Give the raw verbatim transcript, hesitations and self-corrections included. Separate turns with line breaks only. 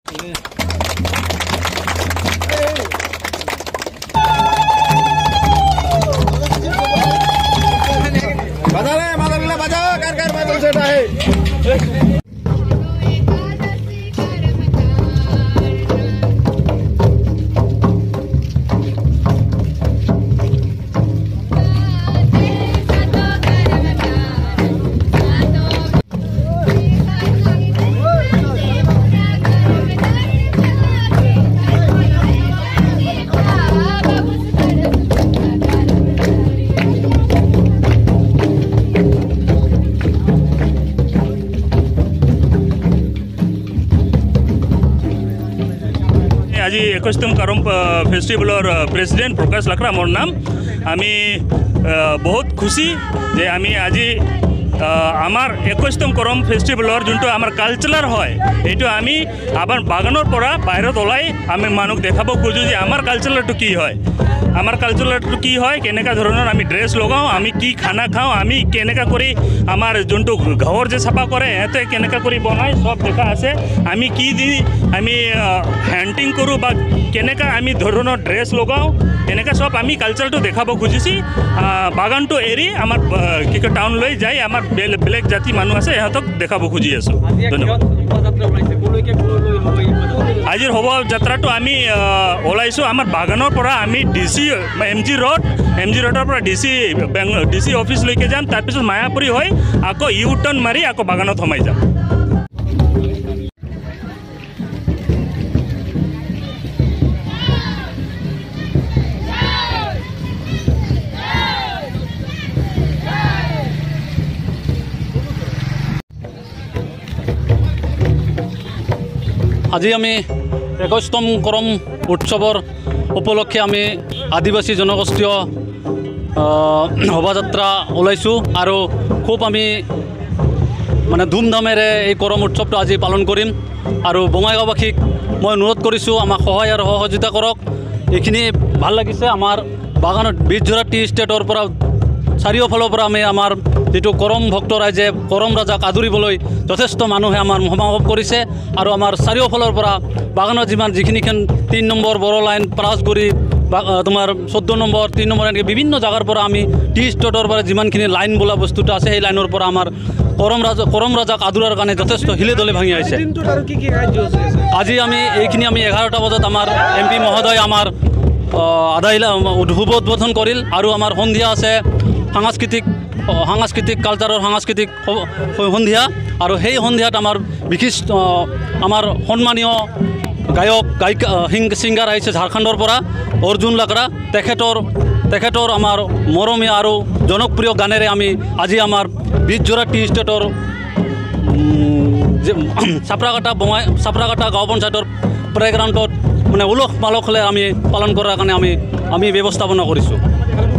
आज एकशतम करम फेस्टिवलर प्रेसिडेंट प्रकाश लाकरा मोर नाम आमी बहुत खुशी जे आमी आज आमार एकशतम करम फेस्टिवलर जो आमार कालचार है ये आमी आबार बागानर परा बाहिरत ओलाई आमी मानुक देखाब खोजो जे आमार कालचार कि है आमार कालचार कि है केनेका धৰণৰ आमी ड्रेस लगाओ आमी कि खाना खाओ आमी केनेका करी आमार जोंटो घर जे साफा करे एते केनेका करी बनाय सब देखा आछे आमी कि दी आमी हँटिंग करूँ बा केनेका आमी धৰণৰ ड्रेस लगाओ एनेका सब आमी कालचारটো देखाब खुजिছি बागानটো एरि आमार कि टाउन লৈ যাই आमार बेलेग जाति मानु আছে ইহঁতক দেখাব খুজি আছো ধন্যবাদ আজিৰ হব যাত্ৰাটো আমি ওলাইছো আমাৰ বাগানৰ পৰা আমি ডিসি এমজি रोड एमजी रोडर पर डिसी डिसी ऑफिस लेके जाम तार पिছত मायापुरी হৈ আকৌ ইউ টার্ন মারি আকৌ বাগানত সোমাই যাম।
আজি আমি একশতম করম উৎসৱৰ উপলক্ষে আমি আদিবাসী জনগোষ্ঠীয় শোভাযাত্ৰা ওলাইছোঁ আৰু খুব আমি মানে ধুমধামেৰে এই করম উৎসৱটো আজি পালন কৰিম আৰু বঙাইগাঁওবাসীক মই অনুৰোধ কৰিছোঁ আমাক সহায় আৰু সহযোগিতা কৰক। এইখিনি ভাল লাগিছে আমাৰ বাগানত বীজজোৰা টি ষ্টেটৰ পৰা চাৰিওফালৰ পৰা আমি আমাৰ যিটো করম ভক্ত ৰাইজে করম ৰাজাক আদৰিবলৈ যথেষ্ট মানুহে আমাৰ সমাগম কৰিছে আৰু আমাৰ চাৰিওফালৰ পৰা বাগানৰ যিমান যিখিনিখন তিন নম্বৰ বড় লাইন প্ৰাছগুৰি তোমাৰ চৈধ্য নম্বৰ তিন নম্বৰ এনেকৈ বিভিন্ন জাগাৰ পৰা আমি টি ষ্টেটৰ পৰা যিমানখিনি লাইন বোলা বস্তুটো আছে সেই লাইনৰ পৰা আমাৰ করম ৰাজা করম ৰাজাক আদৰাৰ কাৰণে যথেষ্ট হিলে দলে ভাঙি আহিছে। আজি আমি এইখিনি আমি এঘাৰটা বজাত আমাৰ এম পি মহোদয় আমাৰ আদায় শুভ উদ্বোধন কৰিল আৰু আমাৰ সন্ধিয়া আছে সাংস্কৃতিক সাংস্কৃতিক কালচাৰৰ সাংস্কৃতিক সন্ধিয়া আৰু সেই সন্ধিয়াত আমাৰ বিশিষ্ট আমাৰ সন্মানীয় গায়ক গায়িকা সিংগাৰ আহিছে ঝাৰখণ্ডৰ পৰা অৰ্জুন লাকৰা তেখেতৰ তেখেতৰ আমাৰ মৰমীয়া আৰু জনপ্ৰিয় গানেৰে আমি আজি আমাৰ বীজজোৰা টি ষ্টেটৰ চাপৰাকাটা বঙাই চাপৰাকাটা গাঁও পঞ্চায়তৰ প্লেগ্ৰাউণ্ডত মানে উলহ মালহলে আমি পালন কৰাৰ কাৰণে আমি আমি ব্যৱস্থাপনা কৰিছোঁ।